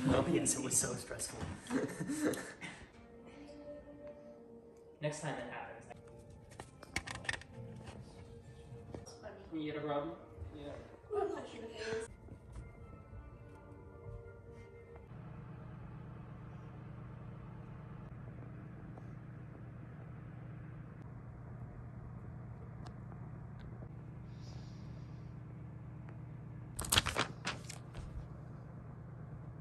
Oh yes, it was so stressful. Next time it happens. You get a problem? Yeah.